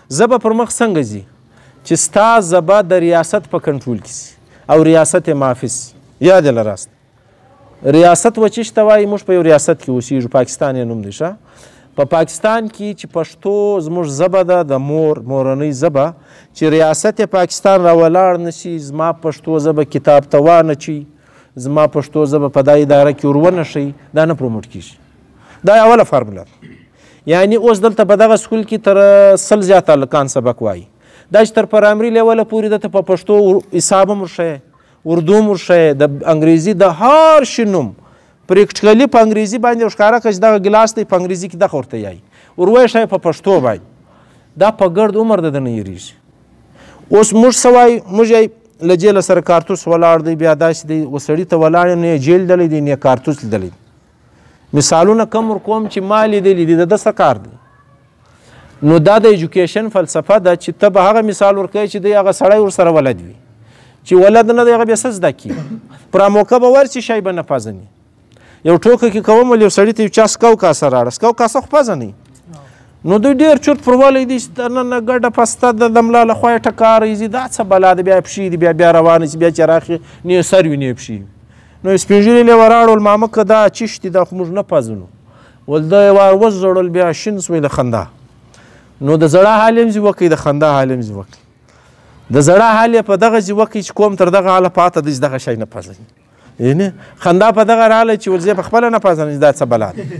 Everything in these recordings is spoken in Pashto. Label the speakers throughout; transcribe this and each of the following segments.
Speaker 1: ژبه پر مخ څنګه ځي چې ستا ژبه د ریاست په کنټرول کې سي او ریاست یې معافي سي. یاد یې لراست ریاست وچیش ته وایي موږ په یو ریاست کې اوسېږو پاکستان یې نوم دی ښه. په پاکستان کې چې پښتو زموږ ژبه ده د مورنۍ ژبه چې ریاست یې پاکستان راولاړ نه شي زما پښتو ژبه کتاب ته وانهچي زما پښتو ژبه په دا اداره کې ورونه ښي دا نه پروموټ کېږي. دا اوله فارموله ده. یعنې اوس دلته په دغه سکول کې تر 100 زیات هلکان سبق وایي دا چې تر پرایمري لیوله پورې دته په پښتو حساب هم ورښیی اردو هم ورښیی د انګریزي د هر شي نوم پریکټیکلي په انګریزي باندې ښکاره کړه چې دغه ګلاس دی په انګریزي کې دغه ورته یایي ور ویې ښایي په پښتو باندې دا په ګرد عمر د ده نه هېرېږي. اوس موږ څه وایو موږ یې له جیله سره کارتوس ولاړ دی بیا داسې دی و سړي ته ولاړ یم نه یې جیل لیدلی دی نه یې کارتوس لیدلی دی. مثالونه کم ورکوم چې ما لیدلی دي د ده څه کار دی. نو دا د ایجوکیشن فلسفه ده چې ته به هغه مثال ورکوې چې دی هغه سړی ورسره ولد وي چې ولد نه دی هغه بیا څه زده کړي پر موقع به ورسي شی به نه پېژني. یو ټوکه کې کوم ول یو سړي ته یو چا سکو کاسه راړه سکو کاسه خو پېژني نو دوی ډېر چورت پروالی دی چې دننه ګډه پسته د ملا له خوا یې ټکاره ایزي دا څه بلا ده بیا یې پښې دي بیا روانه شي بیا چې راخي نه یې سر وي نه یې پښې وي. نو یې سپین ږیري یې وراړول مامکه دا چیش دي دا خو موږ نه پېژنو ول ده یې وزړل بیا شین سوی د خندا. نو د زړه حال یې ځي وکړي د خندا حال یې ځي وکړي د زړه حال یې په دغه ځي وکړي چې کوم تر دغه حاله پاته دی چې دغه شی نه پېژني. یعنې خندا په دغه راغلی چې ورځې په خپله نه پېژني دا څه بلا ده.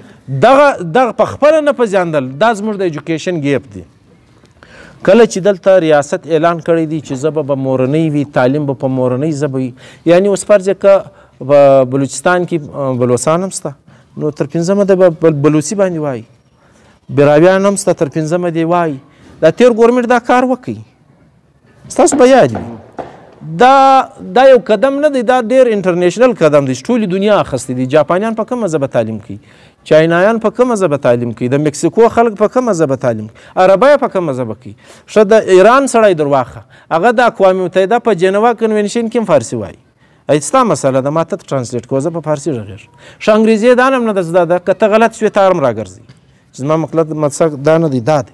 Speaker 1: دغه په خپله نه پېژندل دا زموږ د ایجوکیشن ګیپ دی. کله چې دلته ریاست اعلان کړی دی چې ژبه به مورنۍ وي تعلیم به په مورنۍ ژبه وي یعنې اوس فرض یې که په بلوچستان کې بلوڅان هم شته نو تر 5مه د بلوڅي باندې وایي براویان هم شته تر 5مه دی وایي دا تیر ګورمنټ دا کار وکړي ستاسو به یاد وي. دا یو قدم نه دی دا ډېر انټرنیشنل قدم دی چې ټولې دنیا اخیستی دي. جاپانیان په کومه ژبه تعلیم کوي چاینایان په کومه ژبه تعلیم کوي د مکسیکو خلک په کومه ژبه تعلیم کوي عربی په کومه ژبه کوي ښه د ایران سړی در واخه هغه د اقوام متحده په جنوا کنونشن کې هم فارسي وایي ستا مسله ده ما ته ټرانسلیټ کوه زه په فارسي غږېږم ښه انګریزي دا هم نه ده زده ده که ته غلط شوې تا هم راګرځي چې زما مقصد دا نه دی دا دی.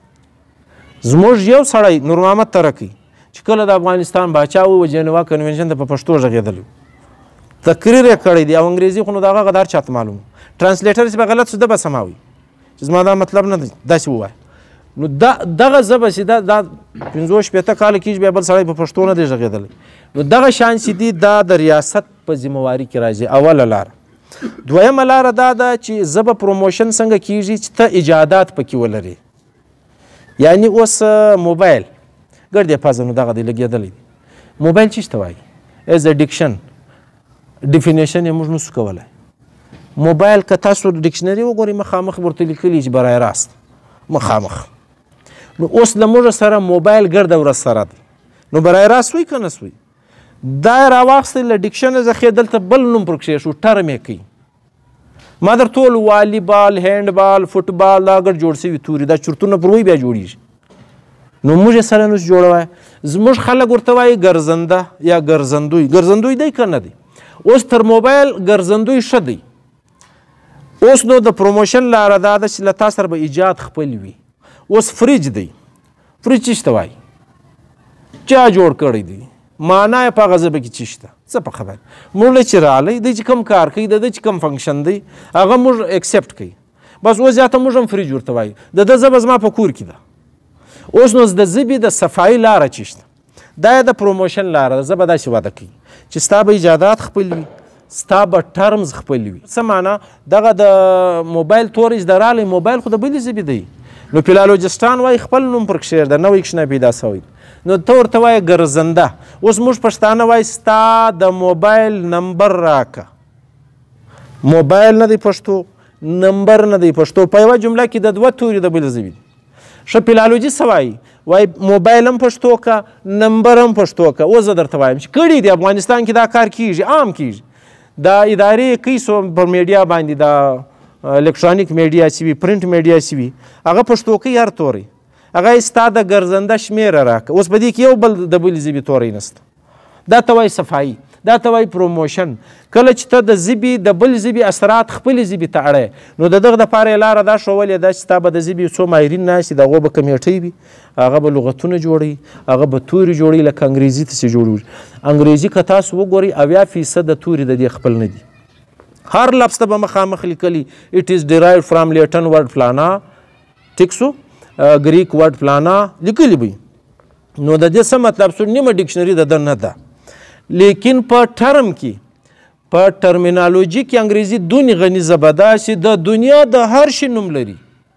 Speaker 1: زموږ یو سړی نور محمد ترکی چې کله د افغانستان باچا و جنوا کنونشن ته په پښتو غږېدلی تقریر یې کړی دی او انګریزي خو نو د هغه غدار چاته معلوم ټرانسلیټر چې به غلط شو ده به سماوي چې زما دا مطلب نه دی داسې ووایه. نو دغه ژبه چې دا 50-60 کاله کېږي بیا بل سړی په پښتو نه دی غږېدلی. نو دغه شان چې دي دا د ریاست په ذمهواري کې راځي اوله لاره. دویمه لاره دا ده چې ژبه پروموشن څنګه کېږي چې ته ایجادات پکې ولرې. یعنې اوس موبایل ګرد یې پېژنو دغه دی لګېدلی دی. موبایل چیش ته وایي ایز ا ډکشن ډیفینیشن یې موږ نسو کولی. موبایل که تاسو ډکشنري وګورئ مخامخ ورته لیکلي چې برای راست مخامخ. نو اوس له موږ سره موبایل ګرده ورځ سره دی نو برای راست وی که نه سوی دا یې راواخیستی له ډکشنه څخه دلته بل نوم پر کښېښو ټرم یې کوي. ما درته وویل والیبال هینډ بال فټبال دا ګډ جوړ سوي توري دا چورتونه پر وی بیا جوړېږي. نو موږ یې سره نسو جوړوی. زموږ خلک ورته وایي ګرځنده یا ګرځندوی. ګرځندوی دی که نه دی؟ اوس تر موبایل ګرځندوی ښه دی. اوس نو د پروموشن لاره دا ده چې له تا سره به ایجاد خپل وي. اوس فریج دی. فریج چی شته وایي چا جوړ کړی دی معنا یې په هغه ژبه کې چی شته څه په خبر موږ له چې راغلی دی چې کوم کار کوي د ده چې کوم فنکشن دی هغه موږ اکسپټ کوي بس اوس زیاته موږ هم فریج ورته وایو د ده ژبه زما په کور کې ده. اوس نو د ژبې د صفایي لاره چی شته دا یې د پروموشن لاره ده. ژبه داسې وده کوي چې ستا به ایجادات خپل وي ستا به ټرمز خپل وي. څه معنا دغه د موبایل توریز د راغلی موبایل خو د بلې ژبې دی. نو فیلالوجستان وایي خپل نوم پر کښېږده نوی کښنه پیدا سوی نو ته ورته وایې ګرځنده. اوس موږ پښتانه وایي ستا د موبایل نمبر راکه. موبایل نه دی پښتو نمبر نه دی پښتو په یوه جمله کې د 2 توري د بلې ژبې دي. ښه فیلالوجي څه وایي وایي موبایل هم پښتو که نمبر هم پښتو که. اوس زه درته وایم چې کړي دي افغانستان کې دا کار کېږي عام کېږي دا ادارې کوي پر میډیا باندې دا الکترونیک میډیا چې وي پرنټ میډیا چې وي هغه پښتو کوي هر توری هغه یې ستا د ګرځنده شمېره راکړه. اوس په دې کې یو بل د بلې ژبې توری نشته دا ته وایي صفایي دا ته وایي پروموشن. کله چې ته د ژبې د بل ژبې اثرات خپلې ژبې ته اړی نو د دغه دپاره یې لاره دا ښولې ده چې ستا به د ژبې څو ماهرین ناست دي، د هغو به کمیټۍ وي، هغه به لغتونه جوړوي، هغه به توري جوړوي لکه انګریزي تسې جوړوي. انګریزي که تاسو وګورئ 80% د توري د دې خپل نه دي. هر لفظ ته به مخامخ لیکلي it is derived from Latin word فلانا، ټیک سو، ګریک ورډ فلانا لیکلي به. نو د دې څه مطلب سو؟ نیمه ډکشنري د ده نه ده. لیکن په ټرم کې په ټرمینالوجي کې انګریزي دونې غني ژبه ده چې د دنیا د هر شي نوم لري.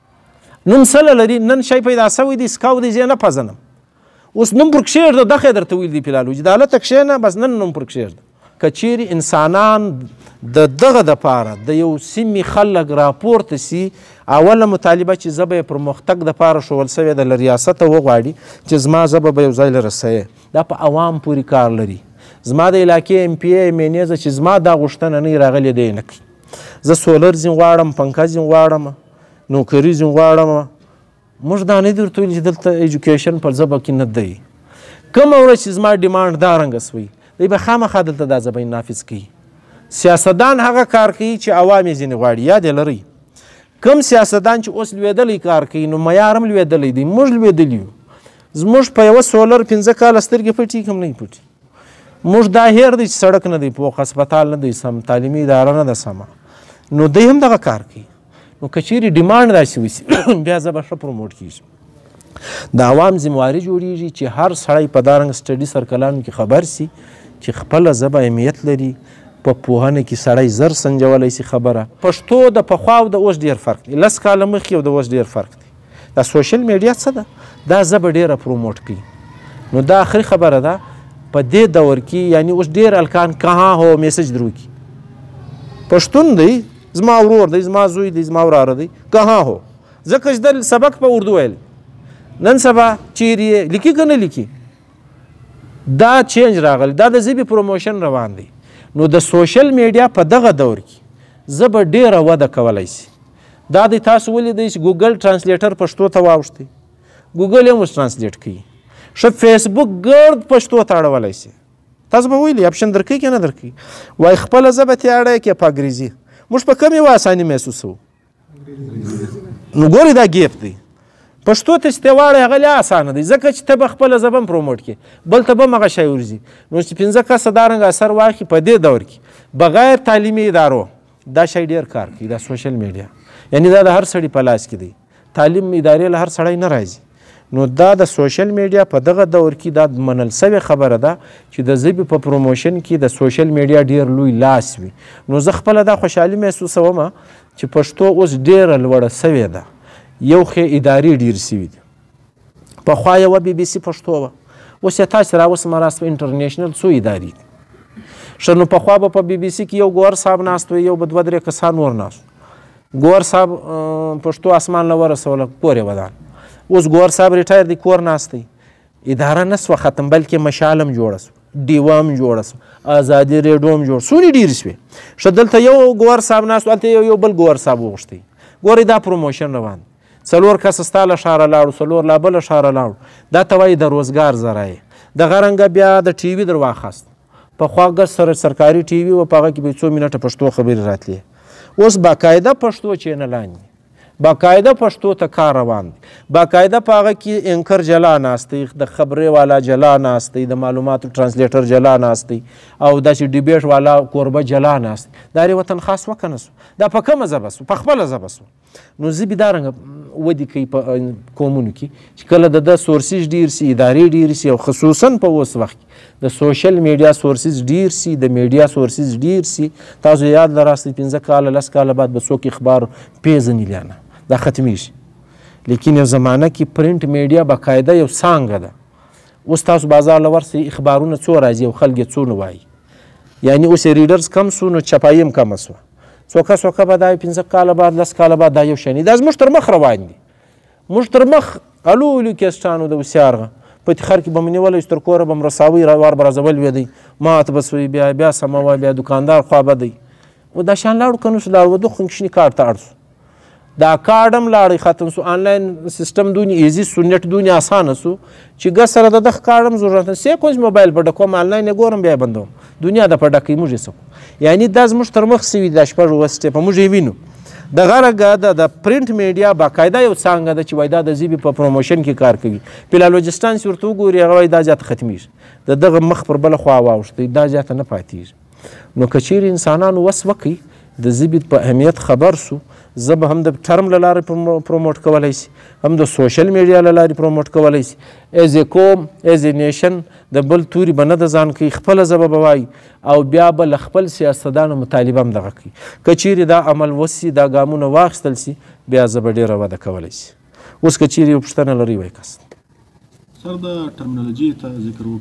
Speaker 1: نوم سله لري. نن شی پیدا سوی دی سکاو دی زه نه پېژنم، اوس نوم پر کښېږده دغه یې درته ویل دي فلالوجي د هلته کښېنه بس نن نوم پر کښېږده. که چیرې انسانان د دغه دپاره د یو سیمې خلک راپورته سي، اوله مطالبه چې ژبه یې پرمختګ دپاره ښول سوې ده له ریاسته وغواړي چې زما ژبه به یو ځای له رسوي. دا په عوام پورې کار لري. زما د علاقې ایم پی ای مینیزه چې زما دا غوښتنه نه راغلې دی نه کوي. زه سولر ځین غواړم، پنکه ځین غواړم، نوکري ځین غواړم. موږ دا نه دي ورته ویلي چې دلته ایجوکیشن په ژبه کې نه دی. کومه ورځ چې زما ډیمانډ دا رنګه سوی دی به خامخا دلته دا ژبه نافظ کوي. سیاستدان هغه کار کوي چې عوام یې ځینې غواړي. یاد یې لرئ کوم سیاستدان چې اوس لوېدلی کار کوي نو معیار هم لوېدلی دی، موږ لوېدلي یو. زموږ په یوه سولر 5 کاله سترګې پټي کوم نه پټي. موږ دا هیر دی چې سړک نه دی پوخ، هسپتال نه دی سم، تعلیمي اداره نه ده سمه. نو دی هم دغه کار کوي. نو که چیرې ډیمانډ داسې وسي بیا ژبه ښه پروموټ کېږي. د عوام ذمواري جوړېږي چې هر سړی په دا رنګ سټډي سرکلانو کې خبر سي چې خپله ژبه اهمیت لري. په پوهنه کې سړی زر سنجولی سي خبره. پښتو د پخوا او د اوس ډېر فرق دی. 10 کاله مخکې او د اوس ډېر فرق دی. دا سوشل میډیا څه ده؟ دا ژبه ډېره پروموټ کوي. نو دا آخري خبره ده په دې دور کې، یعنی اوس ډېر الکان کها هو میسج درو کی پښتون دی، زما ورور دی، زما زوی دی، زما وراره دی، کها هو. ځکه چې د سبق په اردو ویل نن سبا چیرې لیکي که نه لیکي. دا چینج راغلی. دا د ژبې پروموشن روان دی. نو د سوشل میډیا په دغه دور کې ژبه ډېره وده کولی شي. دا دی تاسو ولیدئ چې ګوګل ټرانسلیټر پښتو ته واوښتی، ګوګل یې هم اوس ټرانسلیټ کوي. ښه فیسبوک ګرد پښتو ته اړولی شي. تاسو به ویلي اپشن درکوي که نه درکوي. وایي خپله ژبه ترې اړی کړې په انګریزي. موږ په کومې وه اساني محسوسوو؟ نو ګورئ دا ګیپ دی. پښتو ته چې ته واړی هغه لا اسانه دی ځکه چې ته به خپله ژبه هم پروموټ کړې، بل ته به هم هغه شی ورځي. نو چې 5 کسه دا رنګه اثر واخلي په دې دور کې بغیر تعلیمي ادارو دا شی ډېر کار کوي. دا سوشل میډیا یعنی دا د هر سړي په لاس کې دی. تعلیم ادارې له هر سړی نه راځي. نو دا د سوشل میډیا په دغه دور کې دا منل سوې خبره ده چې د ژبې په پروموشن کې د سوشل میډیا ډېر لوی لاس وي. نو زه خپله دا خوشحالي محسوسوم چې پښتو اوس ډېره لوړه سوې ده. یو ښې ادارې ډېر سوي دي. پخوا یوه بي بي سي پښتو وه، اوس یې تاسې راوسمه راست په انټرنیشنل څو ادارې دي. ښه نو پخوا به په بي بي سي کې یو ګور صاحب ناست وی، یو به 2-3 کسان نور ناست. ګور صاحب پښتو اسمان له ورسوله کور یې ودان. اوس ګور صاحب ریټایر دی کور ناست دی. اداره نه سوه ختم بلکې مشال هم جوړه سوه، ډیوه هم جوړه سوه، ازادي ریډیو هم جوړ سورې ډېرې سوې. ښه دلته یو ګور صاحب ناست و، هلته یو بل ګور صاحب وغوښتی. ګورئ دا پروموشن روان. 4 کسه ستا له ښاره لاړو، 4 لا بله ښاره لاړو. دا ته وایي د روزګار ذرایع. دغه رنګه بیا د ټي وي در واخیست. پخوا ګډ سرکاري ټي وي و، په هغه کې به 2 منټه پښتو خبرې راتلې. اوس باقاعده پښتو چینلان دي، باقاعده پښتو ته کار روان دی. باقاعده په هغه کې انکر جلا ناست دی، د خبرې والا جلا ناست دی، د معلوماتو ټرانسلیټر جلا ناست دی، او داسې ډیبیټ والا کوربه جلا ناست دی. دا یې وطن خاص وکنه سو. دا په کومه ژبه سو؟ په خپله ژبه سو. نو ژبې دا رنګه ودې کوي په قومونو کې چې کله د ده سورسز ډېر سي، ادارې ډېرې سي، او خصوصا په اوس وخت کې د سوشل میډیا سورسز ډېر سي، د میډیا سورسز ډېر سي. تاسو یاد لراستئ 15 کاله 10 کاله بعد به څوک اخبار پیژني بیا نه، دا ختمیږي. لیکن یو زمانه کې پرنټ میډیا باقاعده یو څانګه ده. اوس تاسو بازار له ورسئ اخبارونه څو راځي او خلک یې څو نه وایي. یعنی اوس ریډرز کم سو نو چپایي هم کمه سوه. څوکه به دا 15 کاله بعد 10 کاله بعد دا یو شی دا زموږ تر مخ روان دي. موږ تر مخ الولو کېسټانو د هوسیارغه په تخر کې به مې نیولی تر کوره به م رساوي وار به راځول ویدی ماته به سوی بیا سمه وه بیا دوکاندار خوا به دی و دا شان لاړو که نه شو لاړو د خونکشني کار ته اړ سو. دا کارډ هم لاړی ختم سو آنلاین سیسټم دونې ایزي سو نیټ دونې اسانه سو چې ګس سره د دغه کارډ هم ضرورت نشته کوم موبایل په ډکوم آنلاین یې ګورم بیا بندوم دنیا د په ډکې موږ یې سکو یعنی دا زموږ تر مخ سوي دا شپږ اووه سټیپه موږ یې وینو دغه رګه د پرنټ میډیا باقاعده یو څانګه ده چې وایي دا د ژبې په پروموشن کې کار کوي فیلالوجستان چې ورته وګوري هغه وایي دا زیات ختمیږي د دغه مخ پر بله خوا واوښتی دا زیاته نه پاتېږي نو که چیرې انسانانو وس وکړي د ژبې په اهمیت خبر سو زه به هم د ټرم له لارې پروموټ کولی شي هم د سوشل میډیا له لارې پروموټ کولی شي ایز ا قوم ایز ا نیشن د بل توري به نه د ځان کوي خپله ژبه به وایي او بیا به له خپل سیاستدانو مطالبه هم دغه کوي که چیرې دا عمل وسي دا ګامونه واخیستل سي بیا زه به ډېره وده کولی شي اوس که چیرې یو پوښتنه لرئ وایي کس
Speaker 2: سر د ټرمینالوجي ته ذکر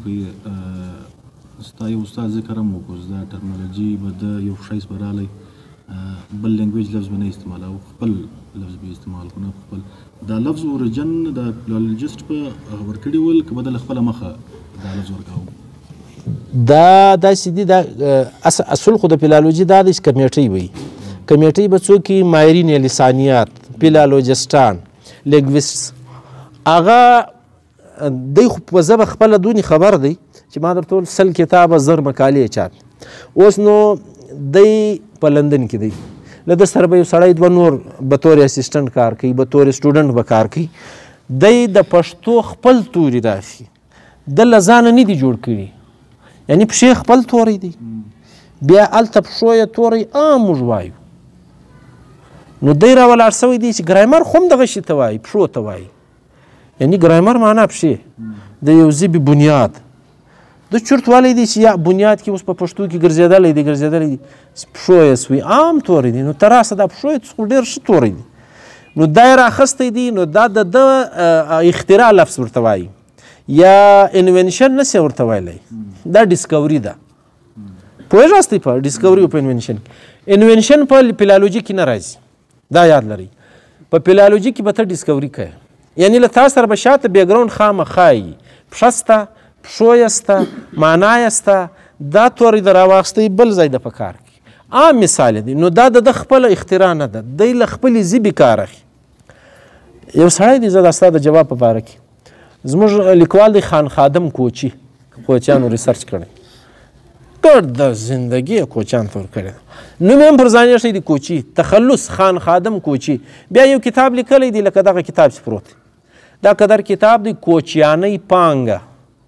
Speaker 2: وکړئ ستا یو استاد ذکر هم وکړو دا ټرمینالوجي به د یو ښایست به رالی بل لینګویج لفظ به نه استعمالوو خپل لفظ به استعمال کړو خپل دا لفظ اورجن د فیلالوجسټ په ورکړي ول که به د له خپله مخه دا لفظ ورکاوه
Speaker 1: دا داسې دي دا اصل خو د فیلالوجي دا دی چې کمیټۍ وي کمیټۍ به څوک وي ماهرین لسانیات فیلالوجسټان لینګویسټس هغه دی خو په ژبه خپله دونې خبر دی چې ما درته وویل 100 کتابه 1000 مقالې چاپ اوس نو دی په لندن کې دی له ده سره به یو سړی دوه نور به طور اسسټنټ کار کوي به طور سټوډنټ به کار کوي دی د پښتو خپل توري راشي د له ځانه نه دي جوړ کړي یعنی پښې خپل توری دی بیا هلته پښو یې توری عام موږ وایو نو دی راولاړ سوی دی چې ګرامر خو هم دغه شي ته وایي پښو ته وایي یعنی ګرامر معنا پښې د یو ژبې بنیاد د چورتوالی دی چې یا بنیاد کې اوس په پښتو کې ګرځېدلی دی پښو یې سوی عام توری دی نو تر راسه دا پښو یې خو ډېر ښه توری دی نو دا یې راخستی دی نو دا د ده اختراع لفظ ورته وایي یا انوینشن نسی ورته ویلی دا ډسکوري ده پوهېږاستئ په ډسکوري او په انوینشن کې انوینشن په فیلالوجي کې نه راځي دا یاد لرئ په فیلالوجي کې به ته ډسکوري کوې یعنی له تا سره به شاته بیکګراونډ خامخا وي پښه سته پښو یې سته معنا یې سته دا توری د راواخیستی بل ځای د په کار کې عام مثال دی نو دا د ده خپله اختراع نه ده دی له خپلې ژبې کار اخلي یو سړی دی زه دا ستا د جواب په باره کې زموږ لیکوال دی خان خادم کوچي کوچیانو ریسرچ کړی ګډ د زندګي کوچیان ته ورکړی نوم یې هم پر ځان ایښی دی کوچي تخلص خان خادم کوچي بیا یو کتاب لیکلی دی لکه دغه کتاب چې پروت دی دا قدر کتاب دی کوچیانۍ پانګه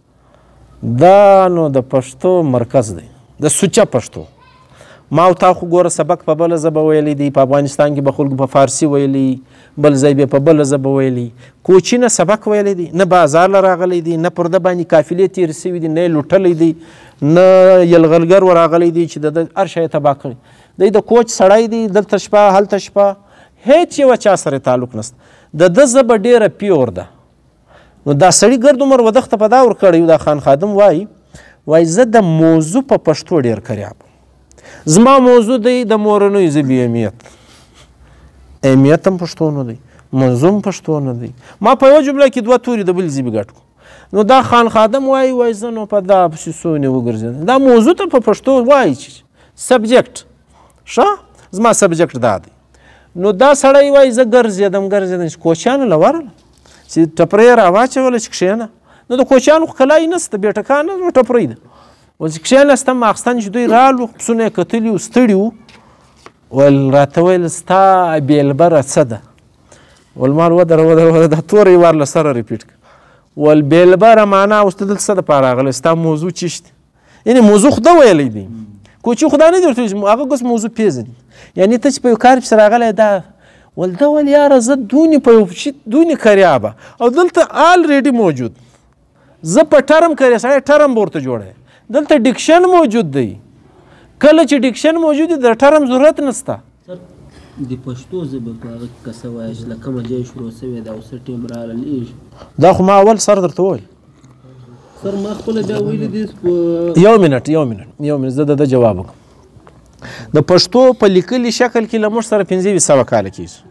Speaker 1: دا نو د پښتو مرکز دی د سوچه پښتو ما او تا خو ګوره سبق په بله ژبه ویلی دی په افغانستان کې به خلکو په فارسي ویلی بل ځای به په بله ژبه ویلی کوچي نه سبق ویلی دی نه بازار له راغلی دی نه پر ده باندې قافلې تېرې سوي دي نه یې لوټلی دی نه یلغلګر ورغلی دی چې د هر شی یې تباه کړی دی د کوچ سړی دی دلته شپه هلته شپه هیڅ یوه چا سره تعلق نشته د ده ژبه ډېره پیور ده نو دا سړي ګرد عمر ودښته په دا ورکړی دا خان خادم وایي زه د موضوع په پښتو ډېر کریاب زما موضوع دی د مورنیو ژبې اهمیت هم پښتو نه دی موضوع هم پښتو نه دی ما په یوه جمله کې 2 توري د بل ژبې ګډ کړو نو دا خان خادم وایي زه نو په دا پسې څونې وګرځېدم دا موضوع ته په پښتو وایي چې سبجیکټ ښه زما سبجیکټ دا دی نو دا سړی وایي زه ګرځېدم چې کوچیانو له ورله چې ټپره یې راواچوله چې کښېنه نو د کوچیانو خو کلای نسته بې ټکانه نو ټپرۍ ده اوس چې کښېناستم ماخستن چې دوی رالو پسونه یې کتلي وو ستړي وو ویل راته ویل ستا بیلبره څه ده ول ما ودره دا توره یې ور له سره ریپیټ کړه ول بیلبره معنا اوس ته دلته څه دپاره راغلی ستا موضوع چیشته یعنې موضوع خو ده ویلی دی کوچي خو دا نه دي ورته هغه اوس موضوع پېژني یعنې ته چې په یو کار پسې راغلی دا ول ده ول یاره زه دونې په یو شي دونې کریابه او دلته آلریډي موجود زه په ټرم کرې سړی ټرم به ورته جوړی دلته ډکشن موجود دی کله چې ډکشن موجود دی د ټرم ضرورت نشته
Speaker 3: د پښتو ژبه په هغه کې که څه وایه چې له کومه ځایه شروع سوې ده او څه ټیم راغلی
Speaker 1: دا خو ما اول سر درته وویل
Speaker 3: سر ما خپله بیا ویلي دي
Speaker 1: یو منټ زه د ده جواب وکړم د پښتو په لیکلي شکل کې له موږ سره 1500 کاله کېږي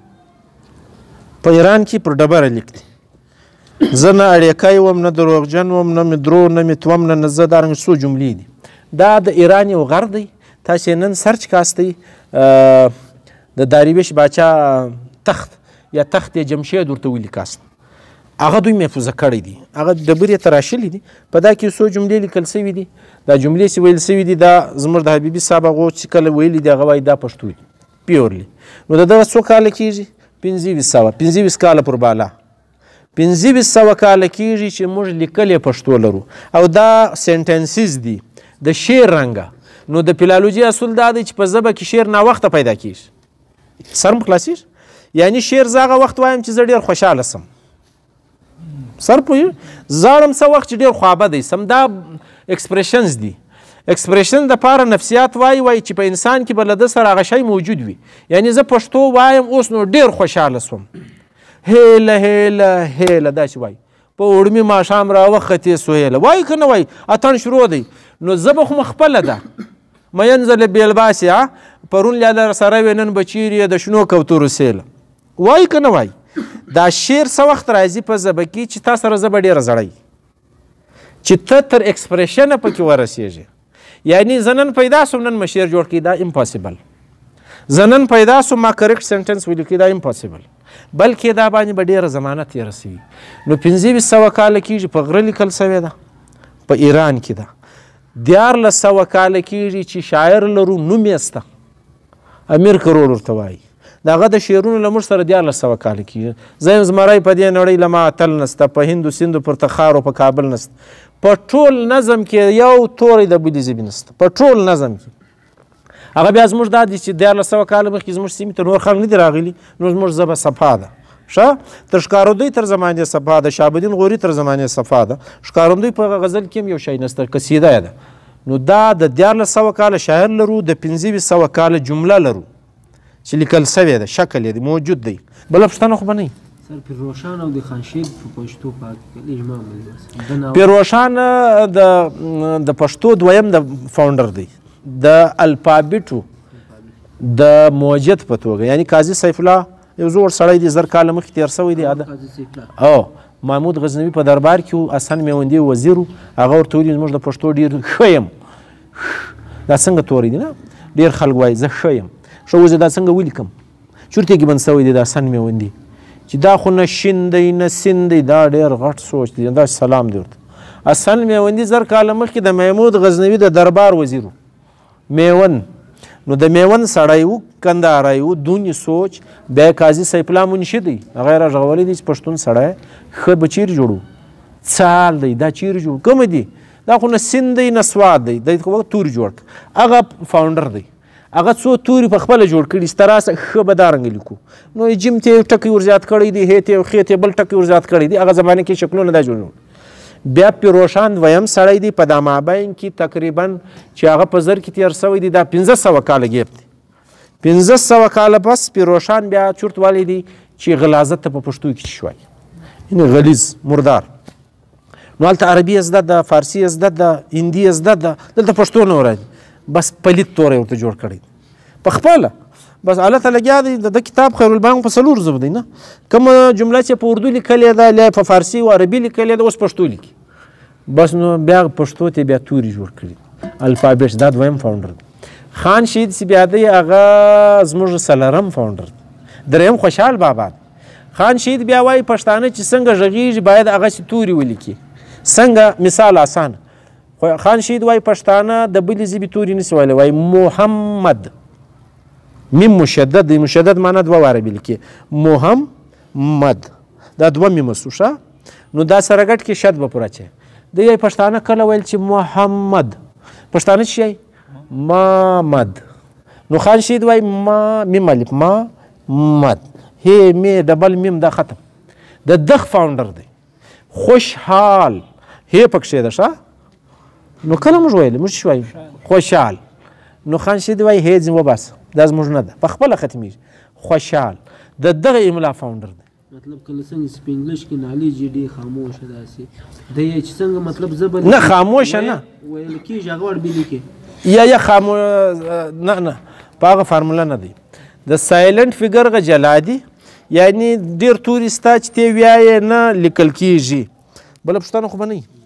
Speaker 1: په ایران کې پر ډبره لیک دی زه نه اړیکی وم نه دروغجن وم نه مې درو نه مې توم نه زه دارنګه څو جملې دي دا د ایران یو غر دی تاسې نن سرچ کاستی د داریوش باچا تخت یا تخت جمشید ورته ویلي کاست هغه دوی محفوظه کړی دي هغه ډبرې تراشلي دي په دا کې څو جملې لیکل سوي دي دا جملې چې ویل سوي دي دا زموږ د حبیبي صاحب هغو چې کله ویلي دي هغه وایي دا پښتو دي پیورلی نو د دغه څو کاله کېږي 2500 کاله پر بالا 2500 کاله کېږي چې موږ لیکلې پښتو لرو او دا سینټنسز دي د شعر رنګه نو د فیلالوجي اصول دا دی چې په ژبه کې شعر ناوخته پیدا کېږي سر مو خلاصېږي یعنی شعر زه هغه وخت وایم چې زه ډېر خوشحاله سم سر پوهېږي زاړم څه وخت چې ډېر خوابه دی سم دا اکسپریشنز دي اکسپریشن دپاره نفسیات وایي چې په انسان کې به له ده سره هغه شی موجود وي یعنی زه پښتو وایم اوس نو ډېر خوشحاله سوم هیله هیله هیله داسې وایي په وړمي ماښام راوختې سو هیله وایي که نه وایي اتڼ شروع دی نو ژبه خو خپله ده مینځله بېلباسې پرون لا سره وې نن به چیرې د شنو کوترو سیله وایي که نه وایي دا شعر څه وخت راځي په ژبه کې چې تا سره ژبه ډېره زړی چې ته تر اکسپریشنه پکې ورسېږې یعنی زه نن پیدا سوم نن مې شعر جوړ کړي دا امپاسبل زه نن پیدا سوم ما کریکټ سنټنس ولیکي دا امپاسبل بلکې دا باندې به ډېره زمانه تېره سوي نو 2500 کاله کېږي په غره لیکل سوې ده په ایران کې ده 1400 کاله کېږي چې شاعر لرو نوم یې سته امیر کروړ ورته وایي د هغه د شعرونو له موږ سره 1400 کاله کېږي زه یم زمری په دې نړۍ له ما اتل نسته په هندو سیندو پر تخارو په کابل نسته په ټول نظم کې یو توری د بلې ژبې نسته په ټول نظم کې هغه بیا زموږ دا دي چې 1400 کاله مخکې زموږ سیمې ته نور خلک نه دي راغلي نو زموږ ژبه صفا ده ښه تر ښکارندوی تر زمانې صفا ده شهابالدین غوري تر زمانې صفا ده ښکارندوی په غزل کې هم یو شی نسته قصیده یې ده نو دا د 1400 کاله شاعر لرو د 2500 کاله جمله لرو چې لیکل سوی ده شکل یې موجود دی بله پوښتنه خو به نه
Speaker 3: سر پیروشان او د خانشید په پښتو پاک اجماع
Speaker 1: پیروشان د پښتو دویم د فاونډر دی د الفابیټو د موجد په توګه یعنی قاضي سیف الله یو زوړ سړی دی 1000 کاله مخکې تېر سوی دی او محمود غزنوي په دربار کې حسن میوندي وزیر هغه ورته ویلي زموږ د پښتو ډېر ښه یم دا څنګه توری دی نه ډېر خلک وایي زه ښه یم ښه اوس دا څنګه ولیکم چورتې کې بند سوی دی د حسن میوندي چې دا خو نه شین دی نه سین دی دا ډېر غټ سوچ دی دا سلام دی ورته حسن میوندي 1000 کاله مخکې د محمود غزنوي د دربار وزیر میون نو د میون سړی و کندهاری و دونې سوچ بیا قاضي سیف الله منشي دی هغه یې راغولی دی چې پښتون سړی ښه به چیرې جوړو څال دی دا چیرې جوړ کوم دی دا خو نه سین دی نه سواد دی دی خو توري جوړ کړه هغه فاونډر دی هغه څو توري په خپله جوړ کړي ستراسه ښه به دا رنګه لیکو نو جیم ته یو ټکی ورزیات کړی دی هې ته یو خې ته بل ټکی ورزیات کړی دی هغه زمانه کې شکلونه دا جوړ بیا پیروشان دویم سړی دی په دا مابین کې تقریبا چې هغه په زر کې تېر سوی دی دا 1500 کاله ګیپ دی 1500 کاله پس پیروشان بیا چورت والی دی چې غلازت ته په پښتو کې شوی یعنې غلیظ مردار نو هلته عربي زده ده فارسي زده ده هندي زده ده دلته پښتو نه ورځي بس پلیت توری ورته جوړ کړی په خپله بس الله ته لګیا دی د کتاب خیر البیان په 4 ژبو دی نه کومه جمله چې په اردو لیکلې ده لا په فارسي او عربي لیکلې ده اوس پښتو لیکي بس نو بیا پښتو ته بیا توري جوړ کړي الفابیټ دا دویم فاونډر خان شهید سی بیا دی هغه زموږ څلورم فاونډر دریم خوشحال بابا خان شهید بیا وایي پښتانه چې څنګه غږیږي باید هغه توري ولیکي څنګه مثال آسان خان شهید وایي پښتانه د بلې ژبې توري نسي ویلی وایي محمد میم مشدد دی مشدد معنا 2 عربي لیکي محمد دا 2 میم سو نو دا سره ګډ کې شد به پوره چی دی پښتانه کله ویل چې محمد پښتانه چې محمد نو خان شهید وایي ما میم الف ما مد هی می ډبل میم دا ختم د دغ فاونډر دی خوشحال هی پکښې ده ښه نو کله موږ ویل موږ شوي خوشحال نو خان شهید وایي هی ځم وباس دا زموږ نه ده په خپله ختمیږي خوشحال د دغه املا فاونډر دی
Speaker 3: مطلب کله څنګه چې په انګلیش کې نالي جی ډي خاموشه داسې دی چې څنګه مطلب زبر
Speaker 1: نه خاموشه نه
Speaker 3: ویل کېږي هغه ور بلی کې
Speaker 1: یا خاموشه نه په هغه فارموله نه دی د سایلنټ فیګر غ جلا دي یعنی ډېر توري ستا چې تی ویایې نه لیکل کېږي بله پوښتنه خو به نه